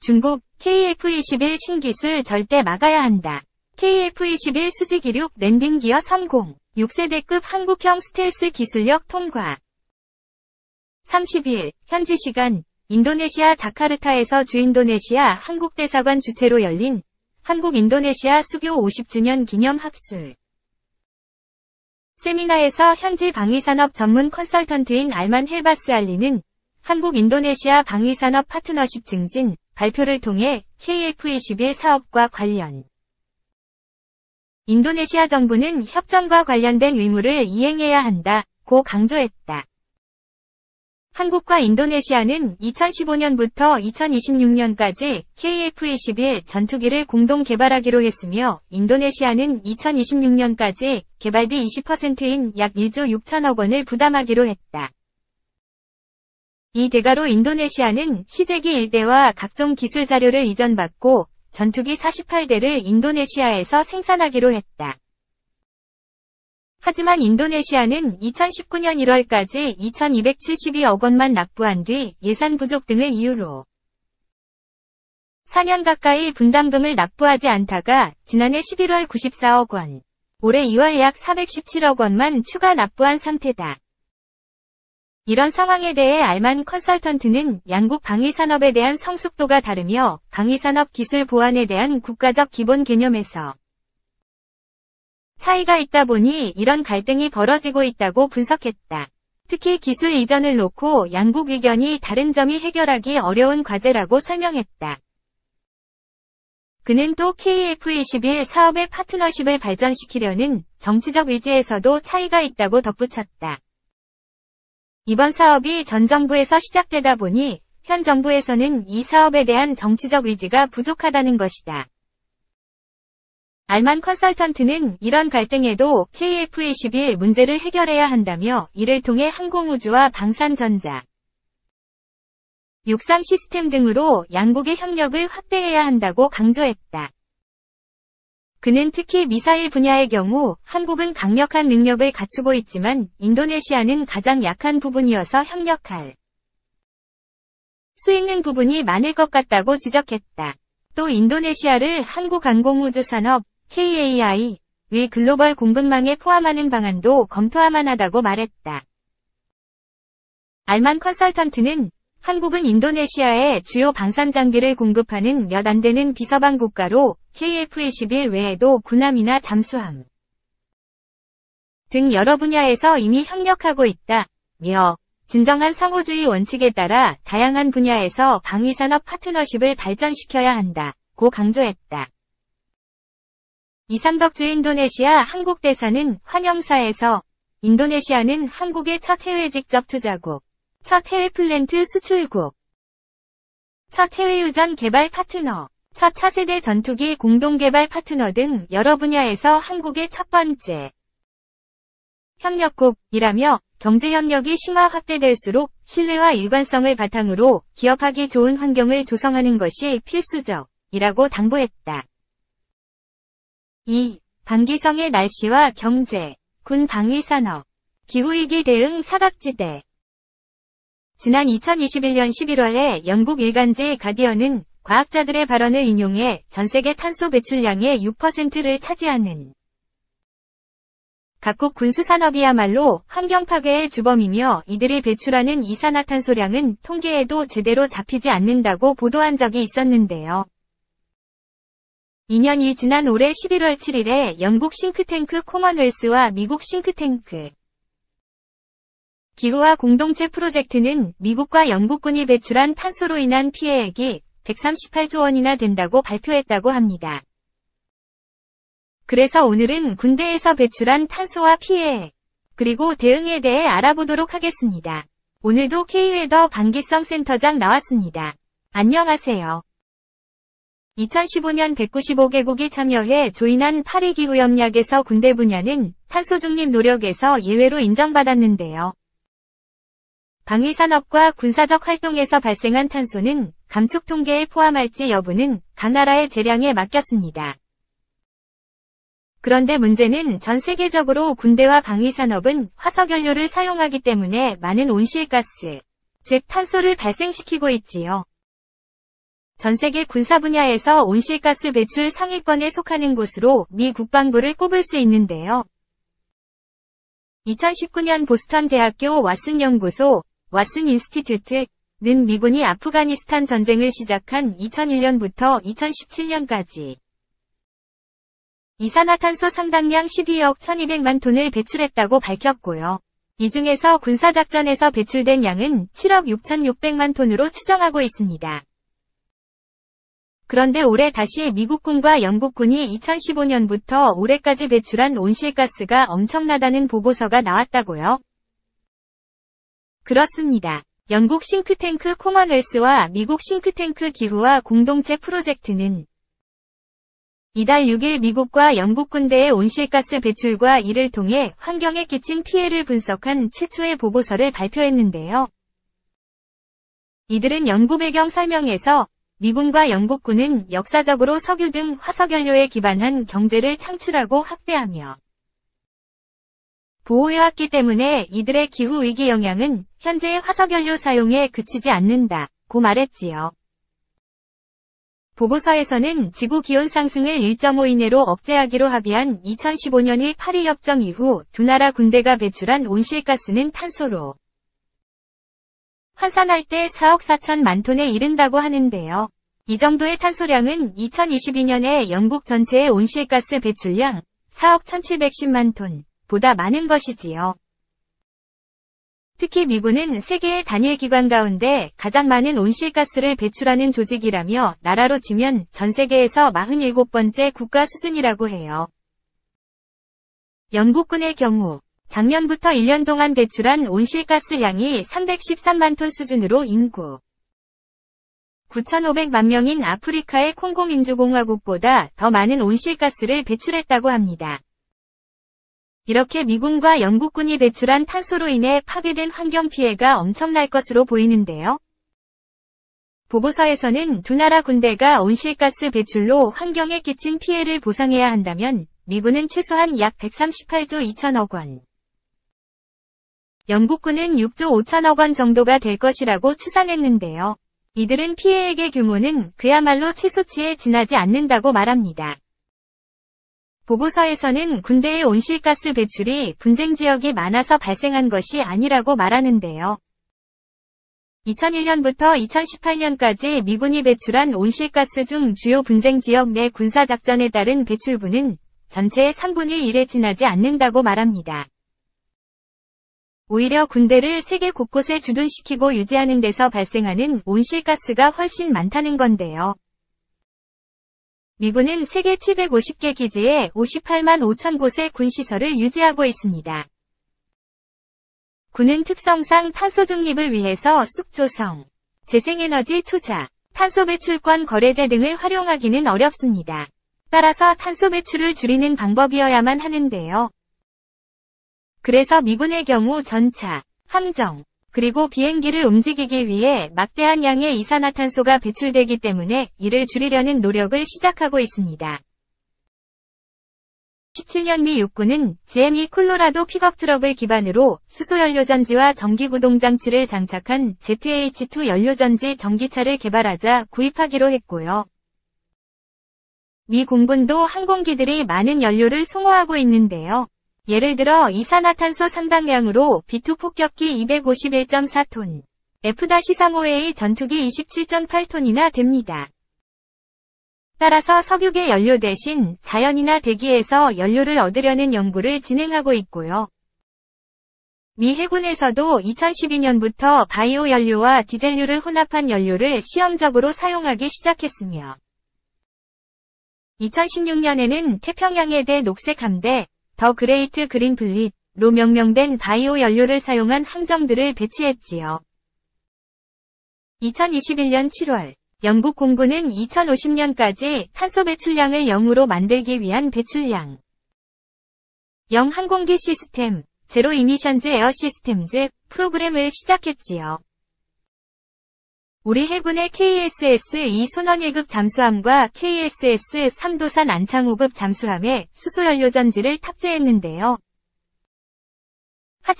중국 KF-21 신기술 절대 막아야 한다. KF-21 수직이륙 랜딩기어 30, 6세대급 한국형 스텔스 기술력 통과. 30일, 현지 시간, 인도네시아 자카르타에서 주인도네시아 한국대사관 주최로 열린 한국-인도네시아 수교 50주년 기념 학술 세미나에서 현지 방위산업 전문 컨설턴트인 알만 헬바스 알리는 한국-인도네시아 방위산업 파트너십 증진 발표를 통해 KF-21 사업과 관련 인도네시아 정부는 협정과 관련된 의무를 이행해야 한다고 강조했다. 한국과 인도네시아는 2015년부터 2026년까지 KF-21 전투기를 공동 개발하기로 했으며 인도네시아는 2026년까지 개발비 20%인 약 1조 6천억 원을 부담하기로 했다. 이 대가로 인도네시아는 시제기 1대와 각종 기술 자료를 이전받고 전투기 48대를 인도네시아에서 생산하기로 했다. 하지만 인도네시아는 2019년 1월까지 2,272억 원만 납부한 뒤 예산 부족 등을 이유로 4년 가까이 분담금을 납부하지 않다가 지난해 11월 94억 원, 올해 2월 약 417억 원만 추가 납부한 상태다. 이런 상황에 대해 알만 컨설턴트는 양국 방위산업에 대한 성숙도가 다르며 방위산업 기술 보안에 대한 국가적 기본 개념에서 차이가 있다 보니 이런 갈등이 벌어지고 있다고 분석했다. 특히 기술 이전을 놓고 양국 의견이 다른 점이 해결하기 어려운 과제라고 설명했다. 그는 또 KF-21 사업의 파트너십을 발전시키려는 정치적 의지에서도 차이가 있다고 덧붙였다. 이번 사업이 전 정부에서 시작되다 보니 현 정부에서는 이 사업에 대한 정치적 의지가 부족하다는 것이다. 알만 컨설턴트는 이런 갈등에도 KF-21 문제를 해결해야 한다며 이를 통해 항공우주와 방산전자, 육상 시스템 등으로 양국의 협력을 확대해야 한다고 강조했다. 그는 특히 미사일 분야의 경우 한국은 강력한 능력을 갖추고 있지만 인도네시아는 가장 약한 부분이어서 협력할 수 있는 부분이 많을 것 같다고 지적했다. 또 인도네시아를 한국 항공우주 산업 KAI의 글로벌 공급망에 포함하는 방안도 검토할 만하다고 말했다. 알만 컨설턴트는 한국은 인도네시아에 주요 방산 장비를 공급하는 몇 안 되는 비서방 국가로 KF-21 외에도 군함이나 잠수함 등 여러 분야에서 이미 협력하고 있다며 진정한 상호주의 원칙에 따라 다양한 분야에서 방위산업 파트너십을 발전시켜야 한다고 강조했다. 이상덕 주인도네시아 한국대사는 환영사에서 인도네시아는 한국의 첫 해외 직접 투자국, 첫 해외 플랜트 수출국, 첫 해외 유전 개발 파트너, 첫 차세대 전투기 공동 개발 파트너 등 여러 분야에서 한국의 첫 번째 협력국이라며 경제협력이 심화 확대될수록 신뢰와 일관성을 바탕으로 기업하기 좋은 환경을 조성하는 것이 필수적이라고 당부했다. 2. 반기성의 날씨와 경제, 군 방위산업, 기후위기 대응 사각지대. 지난 2021년 11월에 영국 일간지 가디언은 과학자들의 발언을 인용해 전세계 탄소 배출량의 6%를 차지하는 각국 군수산업이야말로 환경 파괴의 주범이며 이들이 배출하는 이산화탄소량은 통계에도 제대로 잡히지 않는다고 보도한 적이 있었는데요. 2년이 지난 올해 11월 7일에 영국 싱크탱크 코먼웰스와 미국 싱크탱크 기후와 공동체 프로젝트는 미국과 영국군이 배출한 탄소로 인한 피해액이 138조 원이나 된다고 발표했다고 합니다. 그래서 오늘은 군대에서 배출한 탄소와 피해액, 그리고 대응에 대해 알아보도록 하겠습니다. 오늘도 K웨더 반기성 센터장 나왔습니다. 안녕하세요. 2015년 195개국이 참여해 조인한 파리기후협약에서 군대 분야는 탄소 중립 노력에서 예외로 인정받았는데요. 방위산업과 군사적 활동에서 발생한 탄소는 감축 통계에 포함할지 여부는 각 나라의 재량에 맡겼습니다. 그런데 문제는 전 세계적으로 군대와 방위산업은 화석연료를 사용하기 때문에 많은 온실가스, 즉 탄소를 발생시키고 있지요. 전 세계 군사 분야에서 온실가스 배출 상위권에 속하는 곳으로 미 국방부를 꼽을 수 있는데요. 2019년 보스턴 대학교 왓슨 연구소, 왓슨 인스티튜트는 미군이 아프가니스탄 전쟁을 시작한 2001년부터 2017년까지 이산화탄소 상당량 12억 1200만 톤을 배출했다고 밝혔고요. 이 중에서 군사작전에서 배출된 양은 7억 6600만 톤으로 추정하고 있습니다. 그런데 올해 다시 미국군과 영국군이 2015년부터 올해까지 배출한 온실가스가 엄청나다는 보고서가 나왔다고요. 그렇습니다. 영국 싱크탱크 코먼웰스와 미국 싱크탱크 기후와 공동체 프로젝트는 이달 6일 미국과 영국 군대의 온실가스 배출과 이를 통해 환경에 끼친 피해를 분석한 최초의 보고서를 발표했는데요. 이들은 연구 배경 설명에서 미군과 영국군은 역사적으로 석유 등 화석연료에 기반한 경제를 창출하고 확대하며 보호해왔기 때문에 이들의 기후위기 영향은 현재의 화석연료 사용에 그치지 않는다고 말했지요. 보고서에서는 지구기온 상승을 1.5 이내로 억제하기로 합의한 2015년 1 파리 협정 이후 두 나라 군대가 배출한 온실가스는 탄소로 환산할 때 4억 4천만 톤에 이른다고 하는데요. 이 정도의 탄소량은 2022년에 영국 전체의 온실가스 배출량 4억 1710만 톤보다 많은 것이지요. 특히 미군은 세계의 단일 기관 가운데 가장 많은 온실가스를 배출하는 조직이라며 나라로 치면 전 세계에서 47번째 국가 수준이라고 해요. 영국군의 경우 작년부터 1년 동안 배출한 온실가스량이 313만 톤 수준으로 인구 9,500만 명인 아프리카의 콩고민주공화국보다 더 많은 온실가스를 배출했다고 합니다. 이렇게 미군과 영국군이 배출한 탄소로 인해 파괴된 환경 피해가 엄청날 것으로 보이는데요. 보고서에서는 두 나라 군대가 온실가스 배출로 환경에 끼친 피해를 보상해야 한다면 미군은 최소한 약 138조 2천억 원, 영국군은 6조 5천억 원 정도가 될 것이라고 추산했는데요. 이들은 피해액의 규모는 그야말로 최소치에 지나지 않는다고 말합니다. 보고서에서는 군대의 온실가스 배출이 분쟁 지역이 많아서 발생한 것이 아니라고 말하는데요. 2001년부터 2018년까지 미군이 배출한 온실가스 중 주요 분쟁 지역 내 군사작전에 따른 배출분은 전체의 3분의 1에 지나지 않는다고 말합니다. 오히려 군대를 세계 곳곳에 주둔시키고 유지하는 데서 발생하는 온실가스가 훨씬 많다는 건데요. 미군은 세계 750개 기지에 58만 5천 곳의 군시설을 유지하고 있습니다. 군은 특성상 탄소 중립을 위해서 숲 조성, 재생에너지 투자, 탄소 배출권 거래제 등을 활용하기는 어렵습니다. 따라서 탄소 배출을 줄이는 방법이어야만 하는데요. 그래서 미군의 경우 전차, 함정, 그리고 비행기를 움직이기 위해 막대한 양의 이산화탄소가 배출되기 때문에 이를 줄이려는 노력을 시작하고 있습니다. 17년 미 육군은 GM이 콜로라도 픽업 트럭을 기반으로 수소연료전지와 전기구동장치를 장착한 ZH2 연료전지 전기차를 개발하자 구입하기로 했고요. 미 공군도 항공기들이 많은 연료를 소모하고 있는데요. 예를 들어 이산화탄소 상당량으로 B2 폭격기 251.4톤, F-35A 전투기 27.8톤이나 됩니다. 따라서 석유계 연료 대신 자연이나 대기에서 연료를 얻으려는 연구를 진행하고 있고요. 미 해군에서도 2012년부터 바이오 연료와 디젤류를 혼합한 연료를 시험적으로 사용하기 시작했으며 2016년에는 태평양해 대 녹색 함대, 더 그레이트 그린 플릿로 명명된 바이오 연료를 사용한 함정들을 배치했지요. 2021년 7월, 영국 공군은 2050년까지 탄소 배출량을 0으로 만들기 위한 배출량 0 항공기 시스템, 제로 이미션즈 에어 시스템즈 프로그램을 시작했지요. 우리 해군의 KSS-2 손원 1급 잠수함과 KSS-3 도산 안창호급 잠수함에 수소연료전지를 탑재했는데요.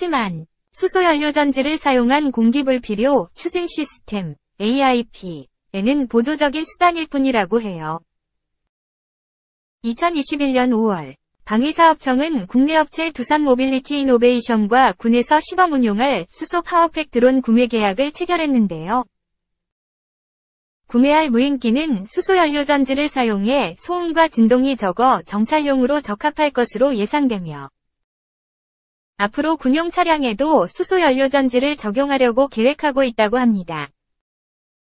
하지만 수소연료전지를 사용한 공기불필요 추진 시스템 AIP 에는 보조적인 수단일 뿐이라고 해요. 2021년 5월 방위사업청은 국내 업체 두산 모빌리티 이노베이션과 군에서 시범 운용할 수소 파워팩 드론 구매 계약을 체결했는데요. 구매할 무인기는 수소연료전지를 사용해 소음과 진동이 적어 정찰용으로 적합할 것으로 예상되며 앞으로 군용 차량에도 수소연료전지를 적용하려고 계획하고 있다고 합니다.